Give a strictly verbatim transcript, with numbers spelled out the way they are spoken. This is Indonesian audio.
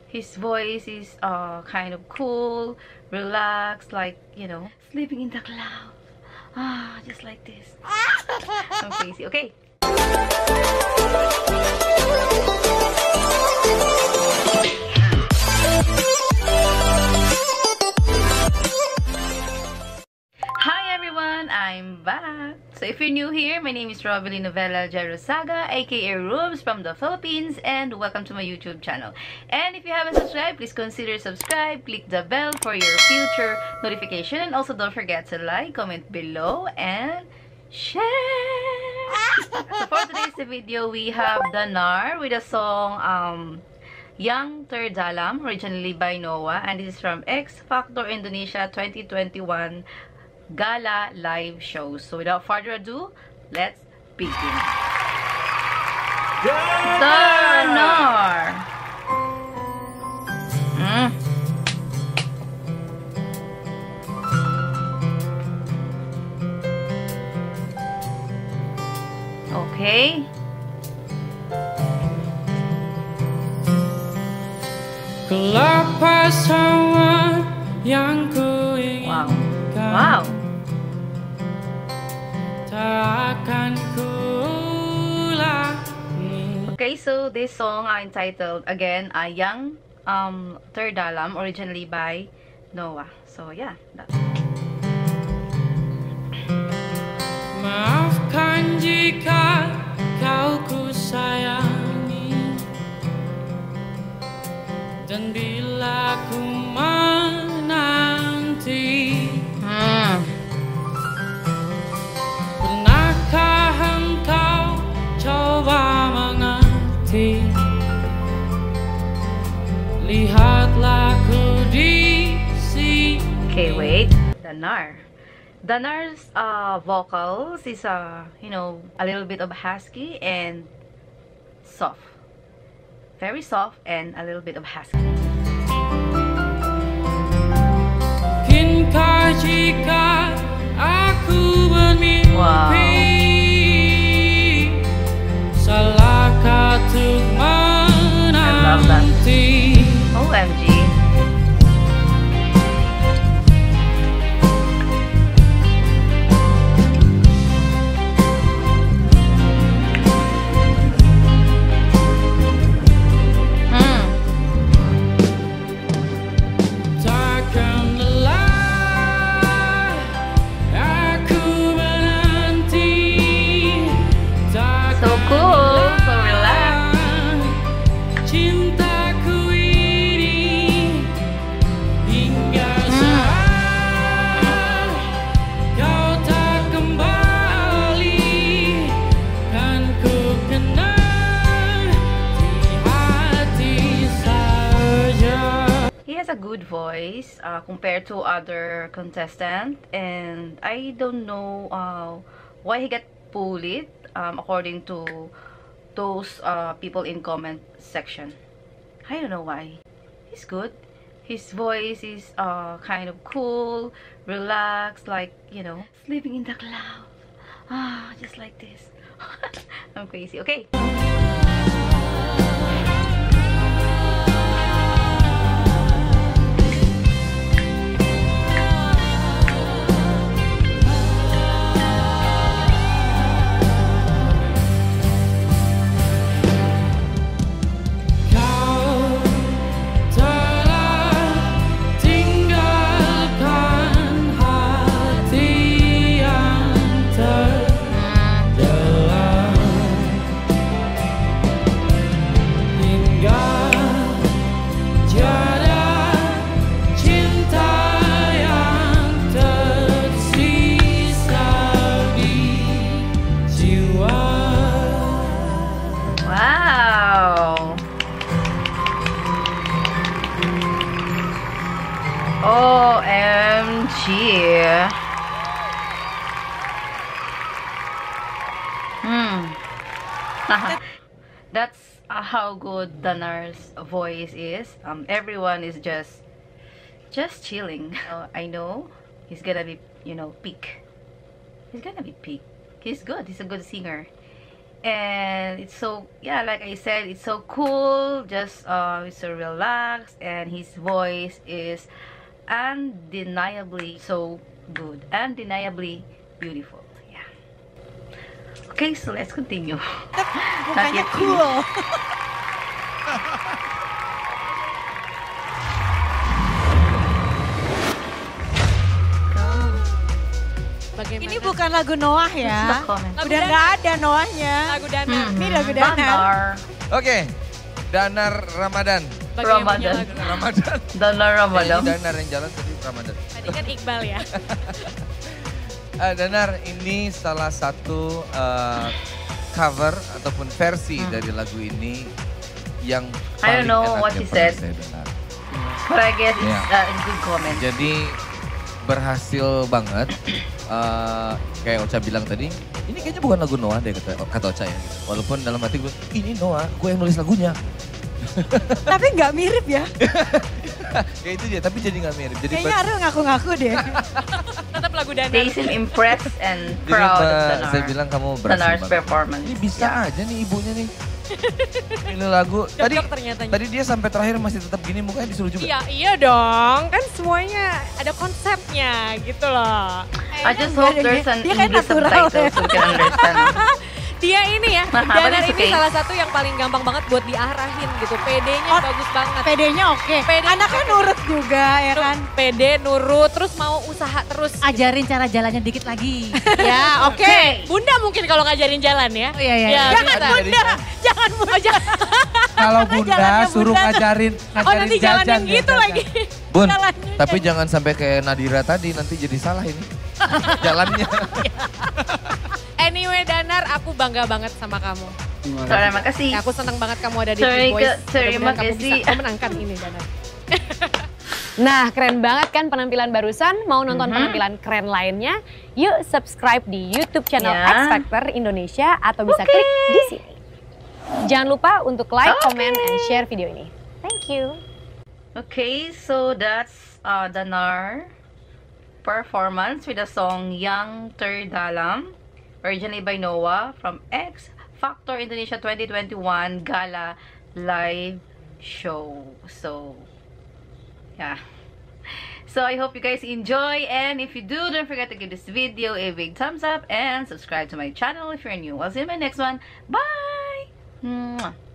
His voice is uh, kind of cool, relaxed, like, you know, sleeping in the cloud. Ah, just like this. I'm crazy. Okay. Hi everyone, I'm back. So if you're new here, my name is Rovelyn Novella Jarosaga, aka Rubes from the Philippines, and welcome to my YouTube channel. And if you haven't subscribed, please consider subscribe, click the bell for your future notification, and also don't forget to like, comment below, and share. So for today's video, we have Danar with a song um, Yang Terdalam, originally by Noah, and this is from X Factor Indonesia twenty twenty-one Gala live shows. So without further ado, let's begin. Danar. Mm. Okay. Kelapa sawit yang ku inginkan. Wow. Wow. Takkan ku ulangi. Okay, so this song are entitled again uh, Yang um, Terdalam, originally by Noah. So yeah, that's Maafkan jika kau ku sayangi, dan bila ku menanti, hmm. pernahkah engkau coba mengerti? Lihatlah ku di sini. Okay, wait. Danar. Danar's uh, vocals is uh, you know, a little bit of husky and soft. Very soft and a little bit of husky. Mungkinkah jika aku bermimpi, Wow. salahkah untuk menanti? O M G. A good voice uh, compared to other contestants, and I don't know uh, why he got bullied um, according to those uh, people in comment section. I don't know why. He's good. His voice is uh, kind of cool, relaxed, like, you know, sleeping in the cloud. Ah, just like this. I'm crazy. Okay. O M G. Hmm. That's uh, how good Danar's voice is. Um, everyone is just, just chilling. Uh, I know he's gonna be, you know, peak. He's gonna be peak. He's good. He's a good singer. And it's so, yeah, like I said, it's so cool. Just uh, it's so relaxed, and his voice is undeniably so good, undeniably beautiful. Yeah. Okay, so let's continue. Not yet cool. Bagaimana? Ini bukan lagu Noah ya. Lagu Udah Danar. nggak ada Noahnya. Lagu Danar. Hmm. Ini lagu Danar. Danar. Oke, Danar Ramadan. Bagi yang punya Ramadan. lagu. Ramadan. Danar Ramadan. Ini Danar yang jalan tadi Ramadan. Tadi kan Iqbal ya. Uh, Danar, ini salah satu uh, cover ataupun versi Hmm. dari lagu ini yang I don't paling know enak what yang he pernah said. saya dengar. But I guess it's Yeah. uh, a good comment. Jadi berhasil banget. Uh, kayak Ocha bilang tadi, ini kayaknya bukan lagu Noah deh kata, kata Ocha ya. Gitu. Walaupun dalam hati gue, ini Noah, gue yang nulis lagunya. Tapi nggak mirip ya. Kayak itu dia, tapi jadi gak mirip. Jadi Kayaknya Ariel ngaku-ngaku deh. Tetap lagu Danar. They seem impressed and Jadi, proud of uh, Danar. saya bilang kamu berhasil Danar's banget. performance. Ini bisa aja nih ibunya nih. Ini lagu. Tadi Cocok ternyata. tadi dia sampai terakhir masih tetap gini mukanya disuruh juga. Iya, iya dong. Kan semuanya ada konsepnya gitu loh. I just hope there's an Dia kan English natural subtitle ya. so we can understand. Dia ini ya, Nah, Danar but it's ini okay. salah satu yang paling gampang banget buat diarahin gitu. P D-nya Oh, bagus banget. P D-nya oke. P D-nya Anaknya oke. nurut juga ya kan. P D, nurut, terus mau usaha terus. Ajarin cara jalannya dikit lagi. Ya, oke. Bunda mungkin kalau ngajarin jalan ya. Oh iya iya. Ya, Jangan bisa. bunda, jangan bunda. Kalau bunda Jalannya suruh bunda tuh. ngajarin, Oh ngajarin nanti jalan jajan yang ya, gitu jajan. lagi. Bun, Jalannya tapi jangan sampai kayak Nadira tadi nanti jadi salah ini. Jalannya. Anyway Danar, aku bangga banget sama kamu. Terima kasih. Ya, aku senang banget kamu ada di Terima- Big Boys. terima Mudah-mudahan kamu kasih. bisa memenangkan ini Danar. Nah, keren banget kan penampilan barusan? Mau nonton Mhm. penampilan keren lainnya? Yuk subscribe di YouTube channel Ya. X Factor Indonesia atau bisa Oke. klik di sini. Jangan lupa untuk like, Oke. comment, and share video ini. Thank you. Okay, so that's uh, Danar performance with the song Yang Terdalam, originally by Noah from X Factor Indonesia twenty twenty-one Gala Live Show. So, yeah. So I hope you guys enjoy, and if you do, don't forget to give this video a big thumbs up and subscribe to my channel if you're new. I'll see you in my next one. Bye! Mwah.